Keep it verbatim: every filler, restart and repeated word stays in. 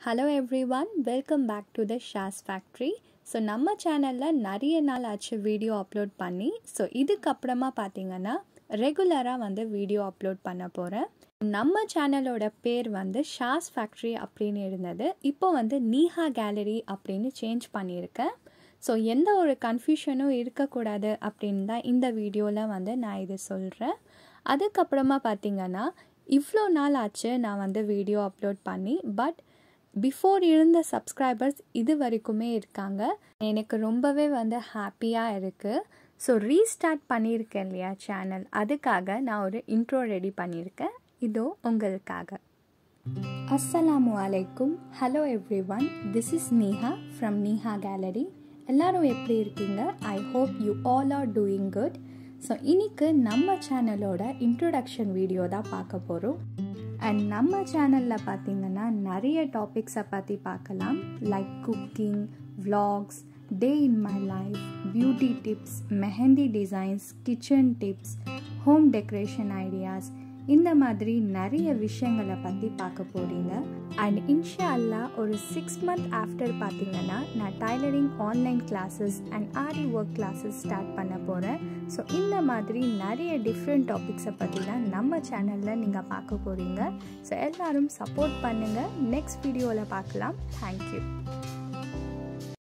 Hello everyone, welcome back to the Shazz Factory. So நம்ம சேனல்ல நிறைய நாள் ஆச்சு வீடியோ அப்லோட் பண்ணி. ஸோ இதுக்கப்புறமா பார்த்தீங்கன்னா ரெகுலராக வந்து வீடியோ அப்லோட் பண்ண போகிறேன். நம்ம சேனலோட பேர் வந்து ஷாஸ் ஃபேக்ட்ரி அப்படின்னு இருந்தது. இப்போ வந்து நீஹா கேலரி அப்படின்னு சேஞ்ச் பண்ணியிருக்கேன். ஸோ எந்த ஒரு கன்ஃபியூஷனும் இருக்கக்கூடாது அப்படின்னு தான் இந்த வீடியோவில் வந்து நான் இது சொல்கிறேன். அதுக்கப்புறமா பார்த்தீங்கன்னா இவ்வளோ நாள் ஆச்சு நான் வந்து வீடியோ அப்லோட் பண்ணி. பட் பிஃபோர் இருந்த சப்ஸ்கிரைபர்ஸ் இது வரைக்குமே இருக்காங்க. எனக்கு ரொம்பவே வந்து ஹாப்பியாக இருக்குது. ஸோ ரீஸ்டார்ட் பண்ணியிருக்கேன் இல்லையா சேனல், அதுக்காக நான் ஒரு இன்ட்ரோ ரெடி பண்ணியிருக்கேன். இதோ உங்களுக்காக. அஸ்ஸலாமு அலைக்கும். Hello everyone, this is Neha from Neha gallery. எல்லோரும் எப்படி இருக்கீங்க? I hope you all are doing good. So இன்னைக்கு நம்ம சேனலோட இன்ட்ரோடக்ஷன் வீடியோ தான் பார்க்க போகிறோம். அண்ட் நம்ம சேனலில் பார்த்தீங்கன்னா நிறைய டாபிக்ஸை பற்றி பார்க்கலாம். Like cooking, vlogs, day in my life, beauty tips, mehndi designs, kitchen tips, home decoration ideas, இந்த மாதிரி நிறைய விஷயங்களை பற்றி பார்க்க போகிறீங்க. அண்ட் இன்ஷா அல்லா ஒரு சிக்ஸ் மந்த் ஆஃப்டர் பார்த்தீங்கன்னா நான் tailoring online classes and aari work classes start பண்ண போகிறேன். ஸோ இந்த மாதிரி நிறைய டிஃப்ரெண்ட் டாபிக்ஸை பற்றி தான் நம்ம சேனலில் நீங்கள் பார்க்க போகிறீங்க. ஸோ எல்லோரும் சப்போர்ட் பண்ணுங்கள். நெக்ஸ்ட் வீடியோவில் பார்க்கலாம். தேங்க்யூ.